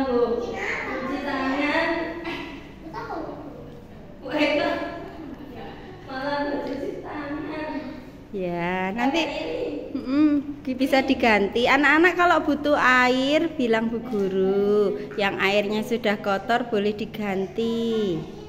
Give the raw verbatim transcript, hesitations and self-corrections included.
tangan Bu. Cuci tangan. Wah, malah nggak cuci tangan. Ya, nanti mm, bisa diganti. Anak-anak kalau butuh air bilang Bu Guru. Yang airnya sudah kotor boleh diganti.